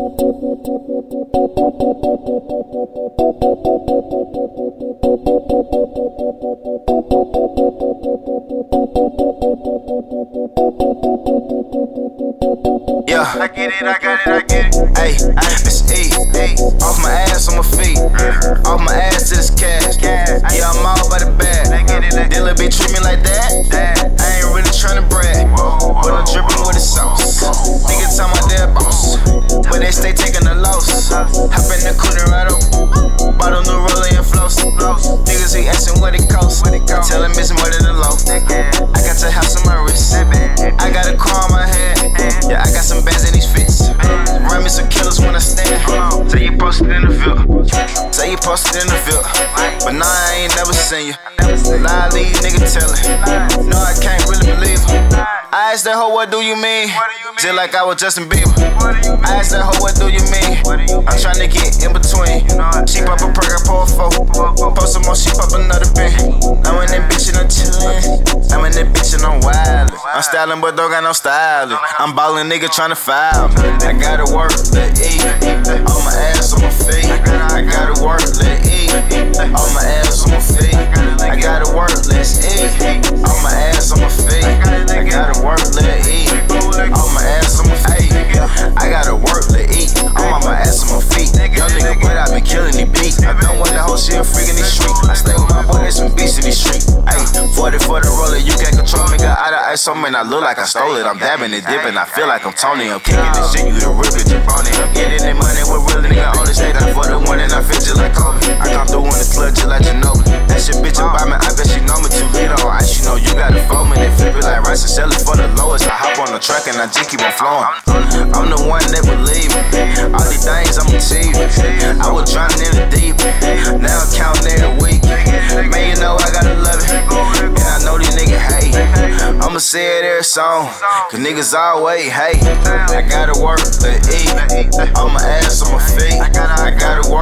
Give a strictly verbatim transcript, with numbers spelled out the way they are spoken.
Yeah, I get it, I got it, I get it. Hey, it's E. Off my ass on my feet. Off my ass to this cash. Yeah, I'm all by the bag. Dealer be treat me like that. I ain't really tryna brag, but I'm dripping with the sauce. Niggas tell my dad boss, but they stay taking the loss. Hop in the coupe and ride up. Bought a new roller and floss. Niggas he asking what it costs. I tell him it's more than the low. I got the house on my wrist. I got a car on my head. Yeah, I got some bands in these fits. Run me some killers when I stand. Say you posted in the Ville. Say you posted in the Ville. But nah, I ain't never seen you. Lie, leave, nigga tellin'. No, I can't really believe it. I asked that hoe, what do you mean? Just like I was Justin Bieber. I asked that hoe, what do you mean? I'm tryna get in between. She pop a perk, I pour a four. Post some more, she pop another bin. I'm in that bitch and I'm chillin'. I'm in that bitch and I'm wildin'. I'm stylin', but don't got no stylin'. I'm ballin', nigga tryna foul me. I gotta work, let E. On my ass, on my feet. I gotta work, let E. On my ass, on my feet. I gotta work, let's E. On my ass, on my feet. I gotta work, let E. On my ass, on my feet. I gotta work, let E. I'm on my ass, on my feet. Young nigga, but I been killing these beats. I don't want that whole shit freaking these streets. I stay with my boy, there's some beasts in these streets. Ayy, forty for the roller, you can't control me. Got out of ice on me, and I look like I stole it. I'm dabbing and dipping, I feel like I'm Tony. I'm kicking this shit, you the real bitch, you on it. I'm getting that money with real nigga on the state. I for the one, and I feel just like Kobe. I come through in the club just like Ginobili. That shit bitch about me, I bet she know me too lit on ice. You know you gotta foam it and flip it like rice and sell it for the lowest. I hop on the track and I just keep on flowing. I'm the one that believe me. All these things I'm achieving. I was drowning in the deep. Now I'm counting every week. Man, you know I gotta love it. And I know these niggas hate. I'ma say it every song, cause niggas always hate. I gotta work, let E. On my ass, on my feet. I gotta work.